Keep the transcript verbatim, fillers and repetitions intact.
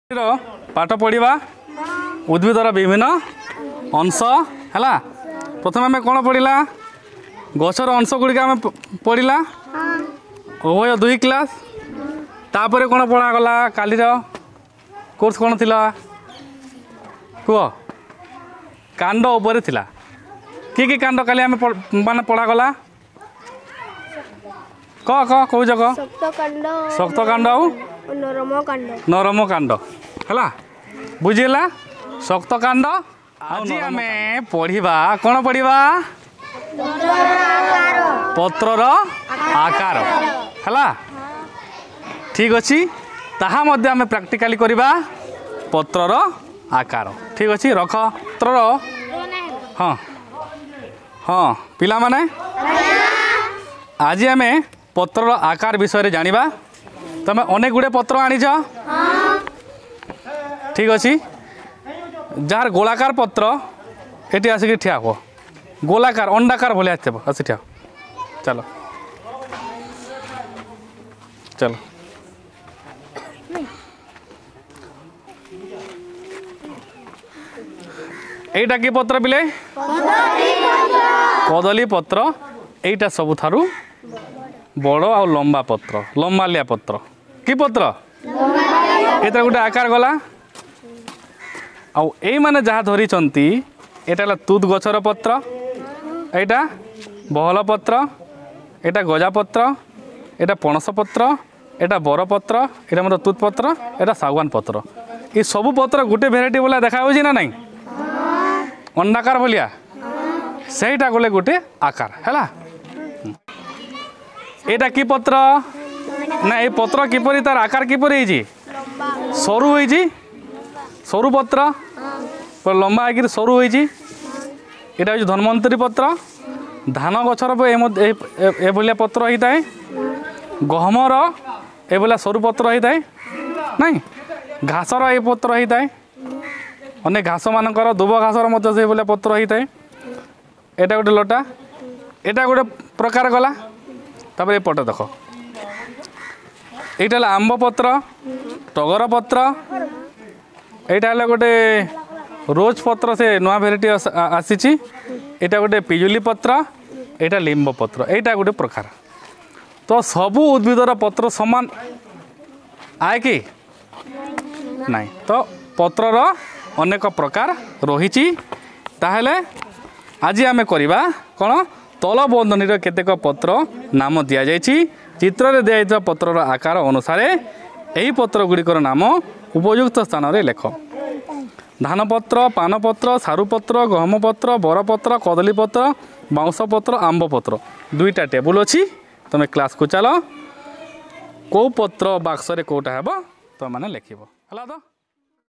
पाठ पढ़ा उद्भिदर विभिन्न अंश है। प्रथम आम कौन पढ़ला गचर अंश गुड़िक आम पढ़ला उभय दुई क्लास तापर कौन पढ़ागला कालीर कोर्स कौन थिला कह कांड उपरे थिला कि कि कांड काली आम माने पढ़ागला कह कह कौच कह शक्त कांड आउ नरम कांड नरम कांड है बुझीला शक्त कांड। आज आम पढ़ा कौन पढ़ा पत्रर आकार है ठीक अच्छी ताहा मध्य आम प्रैक्टिकली करवा पत्रर आकार ठीक अच्छी रख पत्रर हाँ हाँ पिला माने आज आम पत्रर आकार विषय जानिबा तमें अनेक गुड़े पत्र आनीच ठीक अच्छी जार गोलाकार पत्र ये आसिक ठिया हुआ गोलाकार अंडाकार भाई आसब आस ठिया चलो चलो एटा कि पत्र बिले कदली पत्र एटा सबु थारु बड़ आ लंबा पत्र लंबालिया पत्र कि पत्र ये गोटे आकार गला आई माने जहाँ धरी एटा तुद गचर पत्र एटा बहल पत्र एटा गजा पत्र एटा पणस पत्र एटा बर पत्र एटा मतलब तुद पत्र एटा सागवान पत्र ये सबू पत्र गोटे भेराइटी बोला देखा ना नहीं अंडाकार भलिया सेटा गले गोटे आकार है। एटा कि पत्र ना ये पत्र किपरि तार आकार किपरि होइछि सरु होइछि सरु पत्र लंबा आकर सरु होइछि एटा होइछि धन्वंतरी पत्र धान गछर ए भलिया पत्र होता है गहमर ए भलिया सरु पत्र होता है नहीं घासर ए पत्र होता है अनेक घास मानकर दुब घासर मध्य से भलिया पत्र होता है एटा गोटे लटा एटा गोटे प्रकार गला तापर ये पट देख यहाँ आंब पत्र टगर पत्र यहाँ गोटे रोज पत्र से नुआ भेराइटी आसी एटा गोटे पिजुली पत्र यहाँ लिंब पत्र यहाँ गोटे प्रकार तो सबू उद्भिदर पत्र समान आए कि नहीं तो पत्रर अनेक प्रकार रही ताहले आज आम करवा कौन तल बंधनीर केतेक पत्र नाम दि जाइछि चित्र रे दिया पत्रर आकार अनुसार यही पत्र गुड़िकर नाम उपयुक्त स्थान रे लेख धान पत्र पान पत्र सारू पत्र गहम पत्र बरपत्र कदली पत्र बाउंश पत्र आंब पत्र दुईटा टेबुल अच्छी तुम क्लास को चलो कौ पत्र बाक्स रे कोटा हेब तो माने लिखिबो हला तो।